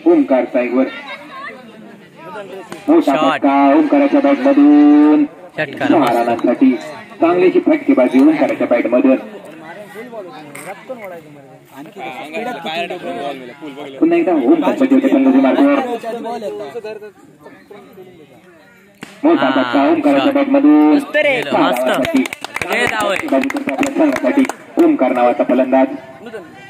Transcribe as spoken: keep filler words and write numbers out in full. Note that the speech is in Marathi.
ओमकार साईवर मोठा फटका ओमकाराच्या बॅट मधून सहा रनांसाठी चांगलीची फटकेबाजी ओमकाराच्या बॅट मधून पुन्हा एकदा ओमकार पतीवरच्या संघाचे मार्गावर मोठा फटका ओमकाराच्या बॅट मधून सहा रनांसाठी संघासाठी ओमकार नावाचा फलंदाज